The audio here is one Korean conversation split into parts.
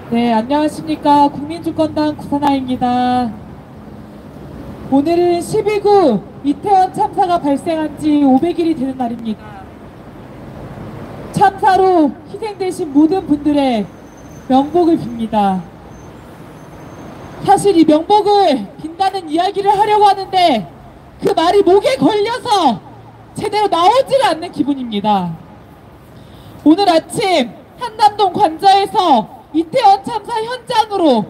네, 안녕하십니까. 국민주권당 구선아입니다. 오늘은 12구 이태원 참사가 발생한 지 500일이 되는 날입니다. 참사로 희생되신 모든 분들의 명복을 빕니다. 사실 이 명복을 빈다는 이야기를 하려고 하는데 그 말이 목에 걸려서 제대로 나오지가 않는 기분입니다. 오늘 아침 한남동 관저에서 이태원 참사 현장으로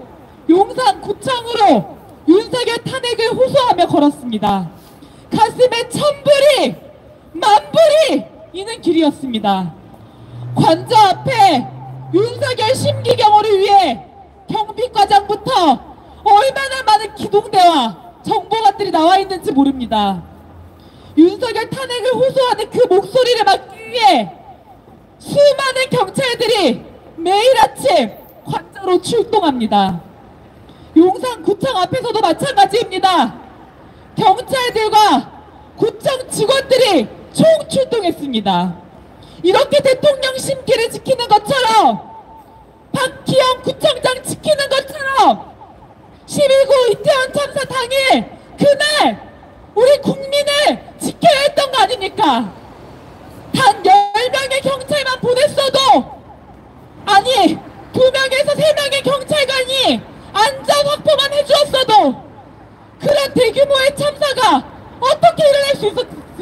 용산구청으로 윤석열 탄핵을 호소하며 걸었습니다. 가슴에 천불이 만불이 이는 길이었습니다. 관저 앞에 윤석열 심기경호를 위해 경비과장부터 얼마나 많은 기동대와 정보관들이 나와 있는지 모릅니다. 윤석열 탄핵을 호소하는 그 목소리를 막기 위해 수많은 경찰들이 매일 아침 관저로 출동합니다. 용산구청 앞에서도 마찬가지입니다. 경찰들과 구청 직원들이 총출동했습니다. 이렇게 대통령 심기를 지키는 것처럼 박희영 구청장 지키는 것처럼 12구 이태원 참사 당일 그날 우리 국민을 지켜야 했던 거 아닙니까? 단 10명의 경찰만 보냈어도 아니 2명에서 3명의 경찰관이 안전 확보만 해주었어도 그런 대규모의 참사가 어떻게 일어날 수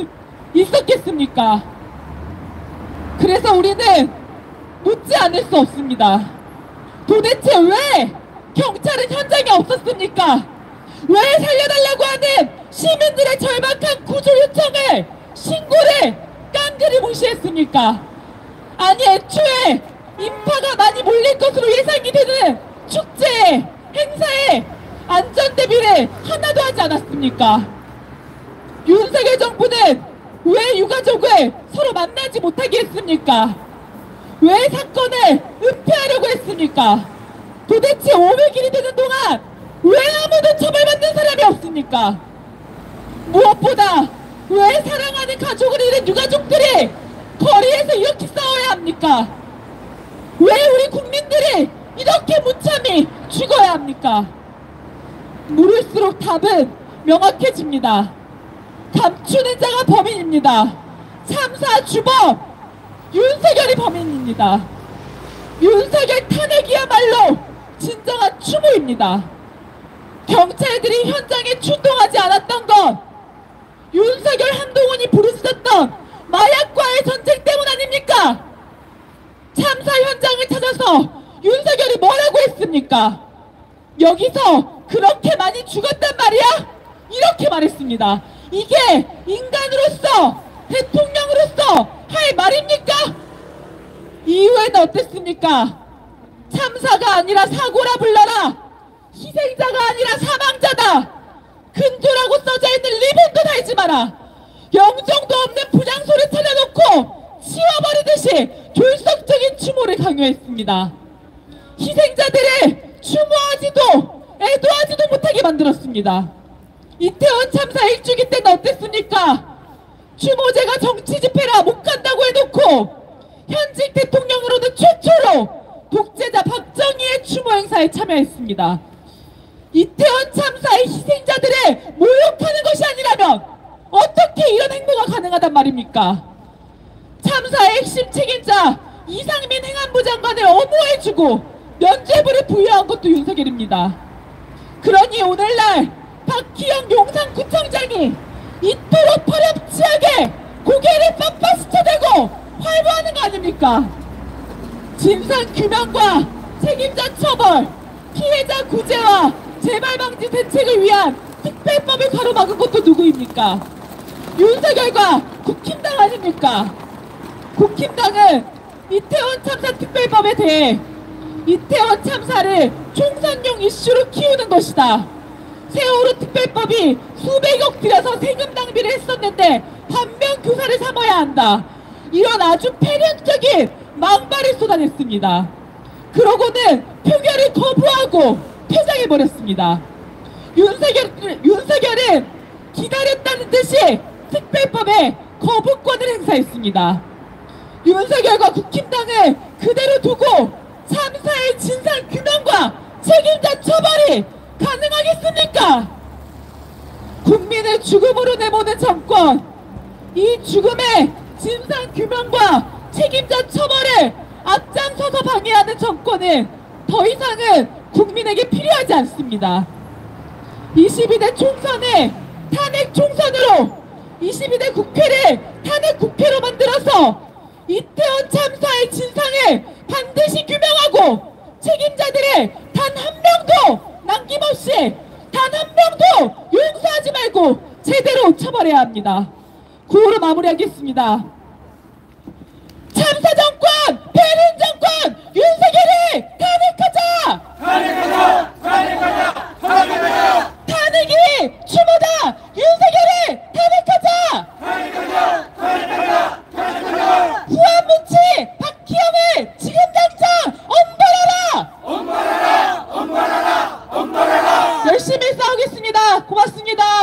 있었겠습니까? 그래서 우리는 묻지 않을 수 없습니다. 도대체 왜 경찰은 현장에 없었습니까? 왜 살려달라고 하는 시민들의 절박한 구조 요청을 신고를 깡그리 무시했습니까? 아니 애초에 인파가 많이 몰릴 것으로 예상이 되는 축제에 행사에 안전대비를 하나도 하지 않았습니까? 윤석열 정부는 왜 유가족을 서로 만나지 못하게 했습니까? 왜 사건을 은폐하려고 했습니까? 도대체 500일이 되는 동안 왜 아무도 처벌받는 사람이 없습니까? 무엇보다 왜 사랑하는 가족을 잃은 유가족들이 거리에서 이렇게 싸워야 합니까? 왜 우리 국민들이 이렇게 무참히 죽어야 합니까? 물을수록 답은 명확해집니다. 감추는 자가 범인입니다. 참사 주범 윤석열이 범인입니다. 윤석열 탄핵이야말로 진정한 추모입니다. 경찰들이 현장에 출동하지 않았던 건 윤석열 한동훈이 부르짖었던 마약과의 전쟁 때문 아닙니까? 참사 현장을 찾아서 윤석열이 뭐라고 했습니까? 여기서 그렇게 많이 죽었단 말이야? 이렇게 말했습니다. 이게 인간으로서 대통령으로서 할 말입니까? 이후에는 어땠습니까? 참사가 아니라 사고라 불러라. 희생자가 아니라 사망자다. 근조라고 써져있는 리본도 달지 마라. 영정도 없는 분향소를 차려놓고 치워버리듯이 졸속적인 추모를 강요했습니다. 희생자들을 추모하지도 애도하지도 못하게 만들었습니다. 이태원 참사 일주기 때는 어땠습니까? 추모제가 정치 집회라 못 간다고 해놓고 현직 대통령으로는 최초로 독재자 박정희의 추모 행사에 참여했습니다. 이태원 참사의 희생자들을 모욕하는 것이 아니라면 어떻게 이런 행보가 가능하단 말입니까? 참사의 핵심 책임자 이상민 행안부 장관을 엄호해주고 면죄부를 부여한 것도 윤석열입니다. 그러니 오늘날 박희영 용산구청장이 이토록 파렴치하게 고개를 빳빳이 쳐대고 활보하는 거 아닙니까? 진상규명과 책임자 처벌, 피해자 구제와 재발방지 대책을 위한 특별법을 가로막은 것도 누구입니까? 윤석열과 국힘당 아닙니까? 국힘당은 이태원 참사 특별법에 대해 이태원 참사를 총선용 이슈로 키우는 것이다. 세월호 특별법이 수백억 들여서 세금 낭비를 했었는데 반면 교사를 삼아야 한다. 이런 아주 패륜적인 망발을 쏟아냈습니다. 그러고는 표결을 거부하고 퇴장해버렸습니다. 윤석열은 기다렸다는 듯이 특별법에 거부권을 윤석열과 국힘당을 그대로 두고 참사의 진상 규명 책임자 처벌이 가능하겠습니까? 국민을 죽음으로 내모는 정권, 이 죽음의 진상규명과 책임자 처벌을 앞장서서 방해하는 정권은 더 이상은 국민에게 필요하지 않습니다. 22대 총선을 탄핵 총선으로, 22대 국회를 탄핵 국회로 만들어서 이태원 참사의 진상을 반드시 규명하고 책임자들을 단 한 명도 남김없이, 단 한 명도 용서하지 말고 제대로 처벌해야 합니다. 구호로 마무리하겠습니다. 참사 정권, 배린 정권, 윤석열을 탄핵하자! 탄핵하자! 탄핵하자! 탄핵하자! 탄핵이 추모다! 윤석열을 탄핵하자! 탄핵하자! 탄핵하자! 탄핵하자! 후한무치 박희영을 지금 당장 엄벌하라! 엄벌하라! 엄벌하라! 엄벌하라! 열심히 싸우겠습니다. 고맙습니다.